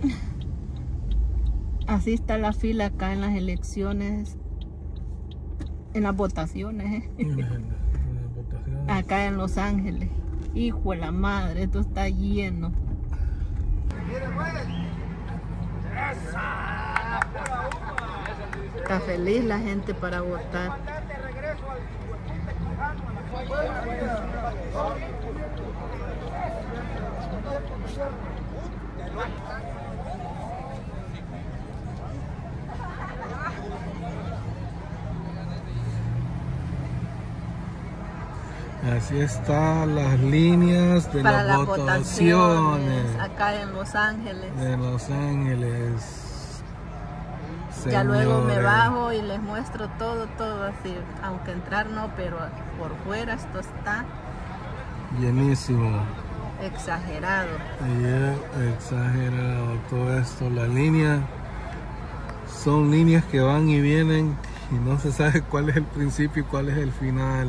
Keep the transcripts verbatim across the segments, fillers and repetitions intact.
Así está la fila acá en las elecciones, en las votaciones, ¿eh? En las, en las votaciones. Acá en Los Ángeles. Hijo de la madre, esto está lleno. Está feliz la gente para votar. Así están las líneas de Para las las votaciones, votaciones acá en Los Ángeles. de Los Ángeles. Ya luego me Señores. bajo y les muestro todo, todo así. Aunque entrar no, pero por fuera esto está Llenísimo. exagerado. Yeah, exagerado todo esto. Las líneas son líneas que van y vienen y no se sabe cuál es el principio y cuál es el final.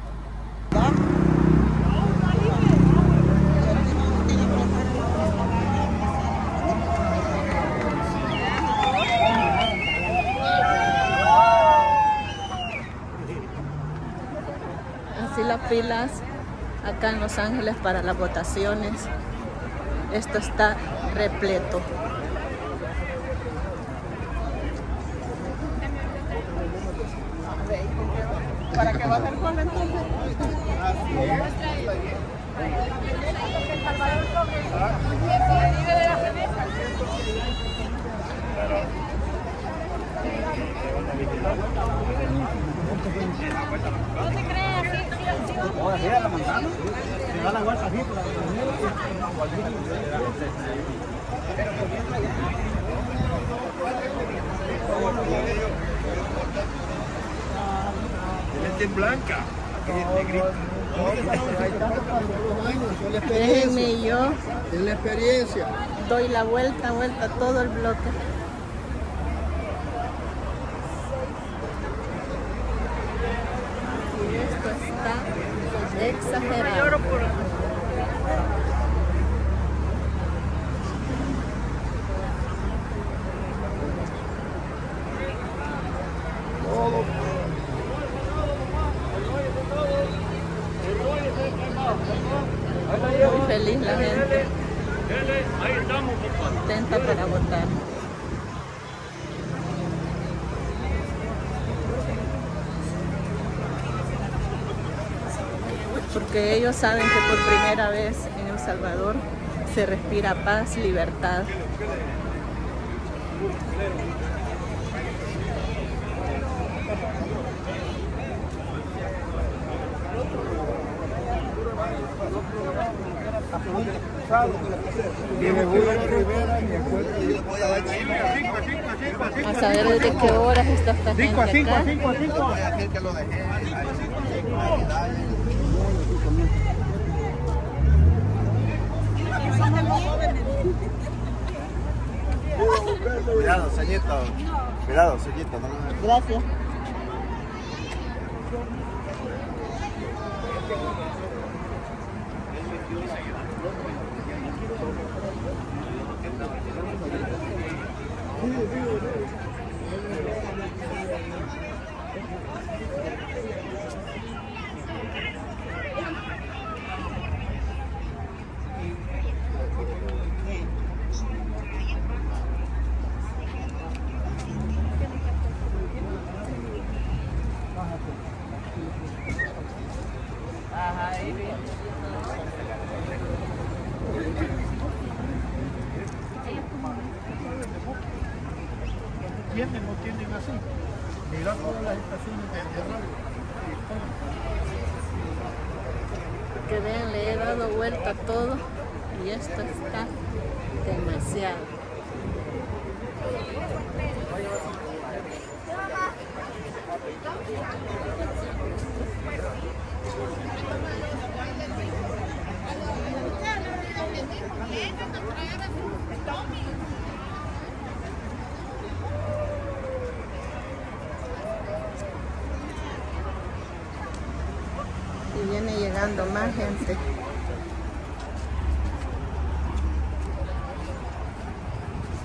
Así las filas acá en Los Ángeles para las votaciones. Esto está repleto. ¿Para qué va a ser con entonces? No te creas, sí, sí, sí. Ahora sí, a la manzana. Se da la vuelta así por la Esta es blanca, aquí es negrita. Déjenme yo Es la experiencia. doy la vuelta, vuelta a todo el bloque. Y esto está exagerado. Muy feliz la gente, contenta para votar. Porque ellos saben que por primera vez en El Salvador se respira paz, libertad. A saber desde qué horas está esta gente acá. Cuidado, ceñito. Cuidado, ceñito. No, Gracias. Ajá, ahí vi. ¿Tienden o tienden así? Mira todas las estaciones de radio. Que vean, le he dado vuelta a todo y esto está demasiado. Y viene llegando más gente.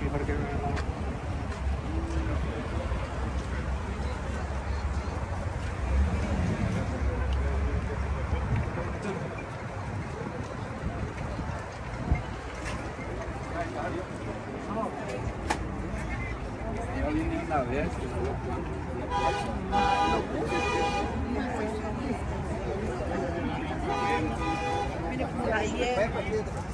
mejor que Mire, por ahí es.